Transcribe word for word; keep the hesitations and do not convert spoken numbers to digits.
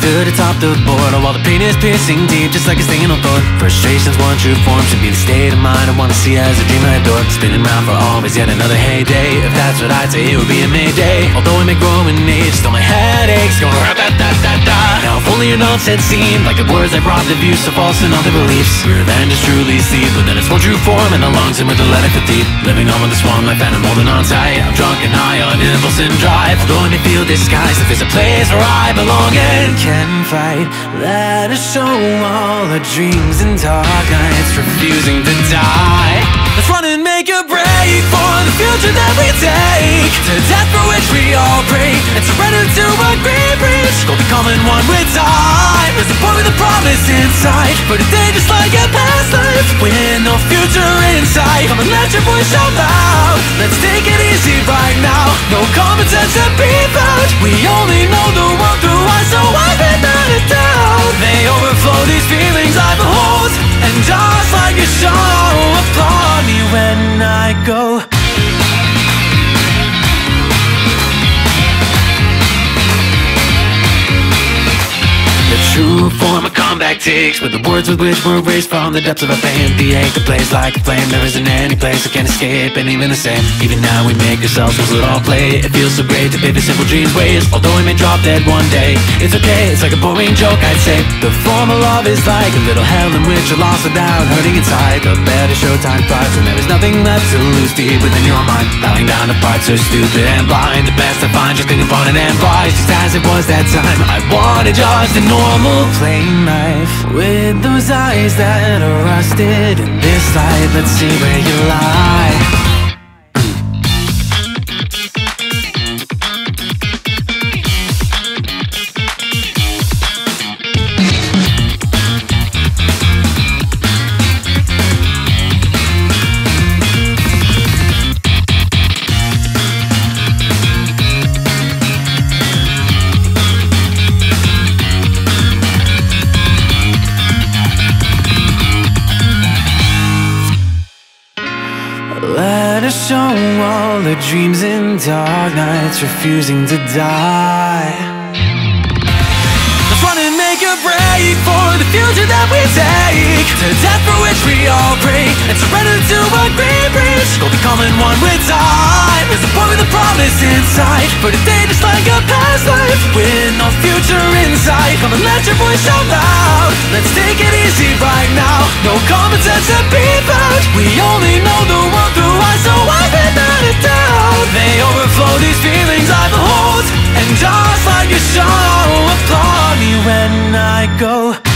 stood atop the board, while the pain is piercing deep, just like a stinging on thorn. Frustration's one true form, should be the state of mind I wanna see as a dream I adore. Spinning round for always, yet another heyday. If that's what I'd say, it would be a mayday. Although I may grow in age, still my headaches going ra-da-da-da-da. Now if only your nonsense seemed like the words I brought of you, so false in all their beliefs. Revenge is truly sleep, but then it's one true form, and the lungs in with the letter for deep. Living on with the swan life and I'm holding on tight. I'm drunk and high on impulse and drive. Although I may feel disguised, if there's a place where I belong and can fight, let us show all our dreams and dark nights, refusing to die. Let's run and make a break for the future that we take, to death for which we all pray, and surrender to a great bridge. Go becoming one with time. There's a point with a promise inside, for today just like a past life, with no future in sight. Come and let your voice shout loud. Let's take it easy right now. No common sense to be found. We only know the world through eyes, so I've been out of doubt. They overflow these feelings I behold, and just like a show, applaud me when I go. The true form of comeback takes, with the words with which we're raised from the depths of our pain. The ache that plays like a flame, there isn't any place that can escape, and even the same. Even now we make ourselves lose it all play. It feels so great to pay the simple dreams ways. Although we may drop dead one day, it's okay, it's like a boring joke I'd say. The form of love is like a little hell in which you're lost without hurting inside. The better showtime thrives when there is nothing left to lose deep within your mind. Bowing down to parts so stupid and blind, the best I find just thinking upon it and rise. Just as it was that time, I wanted just a normal plain life, with those eyes that are rusted in this light. Let's see where you lie. Let us show all the dreams in dark nights, refusing to die. Let's run and make a break for the future that we take, to death for which we all pray, and surrender to a great bridge. Go becoming one with time. There's a point with a promise inside, for today just like a past life, with no future in sight. Come and let your voice shout loud. Let's take it easy right now. No common sense to be found. We only know the world through eyes, so I've been out of doubt. They overflow these feelings I behold, and just like a show, applaud me when I go.